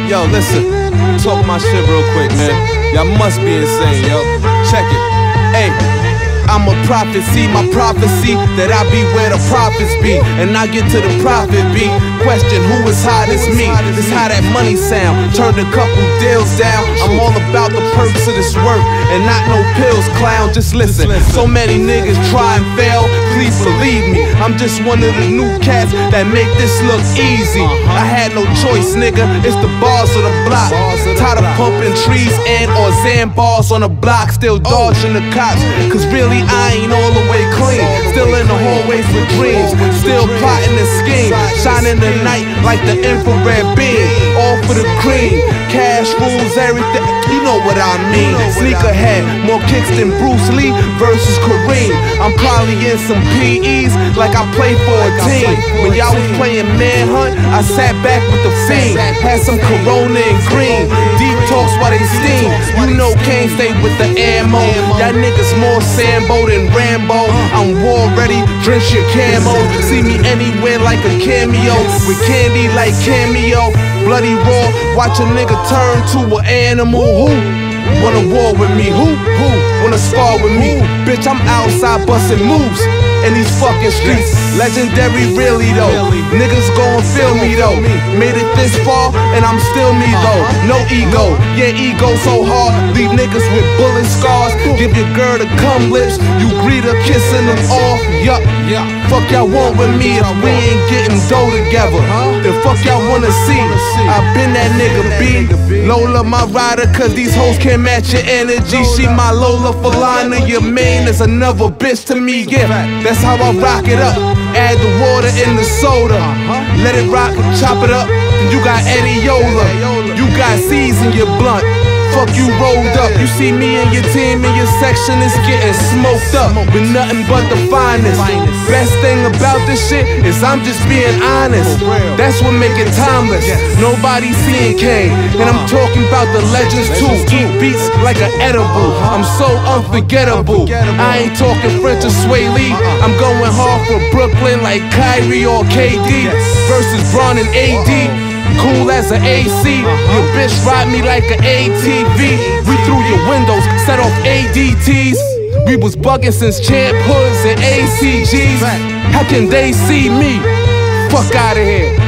Yo, listen, talk my shit real quick, man. Y'all must be insane, yo. Check it. Hey, I'm a prophecy, my prophecy that I be where the prophets be, and I get to the profit be. Question who is hot as me? This how that money sound. Turned a couple deals down. I'm all about the perks of this work and not no pills, clown. Just listen. So many niggas try and fail. Please believe me, I'm just one of the new cats that make this look easy. I had no choice, nigga. It's the bars of the block. Tired of pumping trees and or sandbars on the block. Still dodging the cops, cause really I ain't all the way clean. Still in the hallways with dreams. Still plotting and scheme. Shining the night like the infrared beam. All for the cream. Cash rules everything. You know what I mean. Sneakerhead, more kicks than Bruce Lee versus Kareem. I'm probably in some PEs like I played for a team. When y'all was playing Manhunt, I sat back with the fiend. Had some Corona and green. Deep talks while they steam. You know Kane stay with the ammo. Y'all niggas more Sambo than Rambo. I'm war ready, drench your camo. See me anywhere like a cameo. With candy like cameo. Bloody raw, watch a nigga turn to an animal. Who wanna war with me? Who wanna spar with me? Bitch, I'm outside busting moves in these fucking streets. Legendary really though. Niggas gon' feel me though. Made it this far and I'm still me though. No ego, yeah, ego so hard. Leave niggas with bullet scars. Give your girl the cum lips. You greet her kissing them off. Yup, fuck y'all want with me if we ain't getting dough together. Then fuck y'all wanna see. I been that nigga B. Lola my rider cause these hoes can't match your energy. She my Lola Falana. Your main is another bitch to me, yeah. That's how I rock it up. Add the water in the soda. Let it rock, chop it up. And you got Eddie Yola. You got C's in your blunt. Fuck you rolled up. You see me and your team in your section is getting smoked up with nothing but the finest. Best thing about this shit is I'm just being honest. That's what make it timeless. Nobody seeing Kane, and I'm talking about the legends too. Eat beats like an edible. I'm so unforgettable. I ain't talking French or Sway Lee. I'm going hard for Brooklyn like Kyrie or KD versus Bron and AD. Cool as an AC. Your bitch ride me like an ATV. We through your windows, set off ADTs. We was bugging since Champ Hoods and ACGs. How can they see me? Fuck outta here.